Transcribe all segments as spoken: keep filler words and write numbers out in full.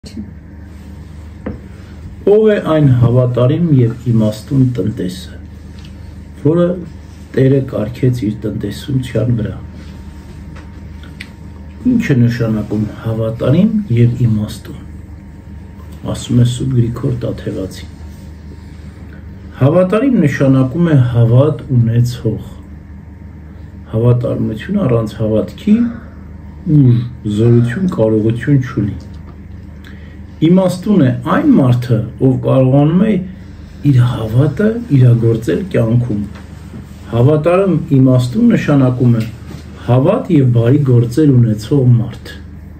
Ով է այն հավատարիմ և իմաստուն տնտեսը, որը Տերը կարգեց իր տնտեսության վրա։ Ինչ է նշանակում հավատարիմ և իմաստուն, ասում է Սուրբ Գրիգոր Տաթևացին։ Հավատարիմ նշանակում է հավատ ունեցող, հավատարմություն առանց հավատքի ուժ, զորություն, կարողություն չունի։ Իմաստուն է այն մարդը, ով կարողանում է իր հավատը իրագործել կյանքում։ Հավատարիմ իմաստուն նշանակում է հավատ և բարի գործեր ունեցող մարդ։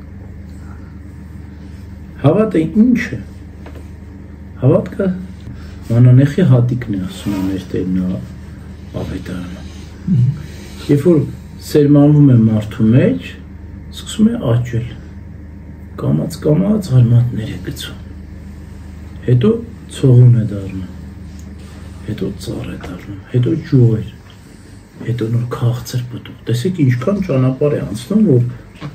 Հավատը ինչ է։ Հավատքը մանանեխի հատիկն է, ասում է մեր Տերն Ավետարանը։ Երբ որ սերմանվում է մարդու մեջ, սկսում է աճել, կամաց-կամաց արմատներ է գցում, հետո ցողուն է դառնում, հետո ծառ է դառնում, հետո ճյուղեր, հետո նոր քաղցր պտուղ։ Տեսեք ինչքան ճանապարհ է անցնում, որ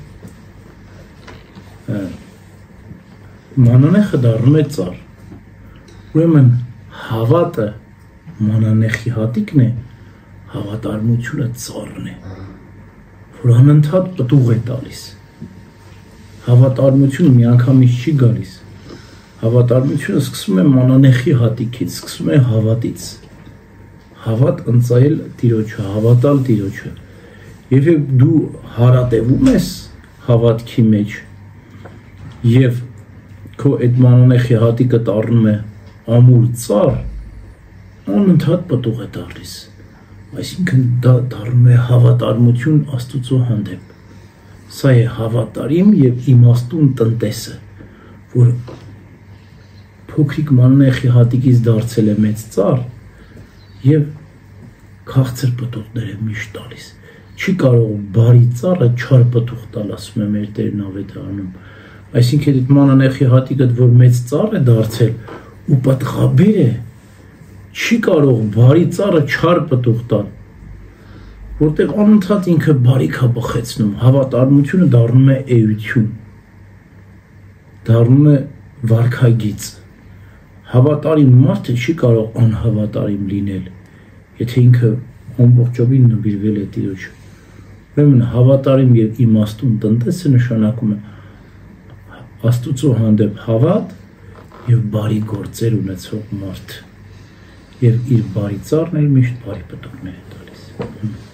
մանանեխը դառնում է ծառ։ Ուրեմն հավատը մանանեխի հատիկն է, հավատարմությունը ծառն է, որ անընդհատ պտուղ է տալիս։ Հավատարմությունը միանգամից չի գալիս։ Հավատարմությունը սկսում է մանանեխի հատիկից, սկսում է հավատից։ Հավատ ընծայել Տիրոջը, հավատալ Տիրոջը։ Եվ երբ դու հարատևում ես հավատքի մեջ և քո այդ մանանեխի հատիկը դառնում է ամուր ծառ, անընդհատ պտուղ է տալիս։ Այսինքն դա դառնում է հավատարմություն Աստծո հանդեպ։ Սա է հավատարիմ և իմաստուն տնտեսը, որ փոքրիկ մանանեխի հատիկից դարձել է մեծ ծառ և քաղցր պտուղներ է միշտ տալիս։ Չի կարող բարի ծառը չար պտուղ տալ, ասում է մեր Տերն Ավետարանում։ Այսինքն այդ մանանեխի հատիկը, որ մեծ ծառ է դարձել ու պտղաբեր է, չի կարող բարի ծառը չար պտուղ տալ, որտեղ անընդհատ ինքը բարիք է բխեցնում, հավատարմությունը դառնում է էություն, դառնում է վարքագիծ։ Հավատարիմ մարդը չի կարող անհավատարիմ լինել, եթե ինքը ամբողջովին նվիրվել է Տիրոջը։ Ուրեմն հավատարիմ և իմաստուն տնտեսը նշանակում է Աստծո հանդեպ հավատ և բարի գործեր ունեցող մարդ, և իր բարի ծառն էլ միշտ բարի պտուղներ է տալիս։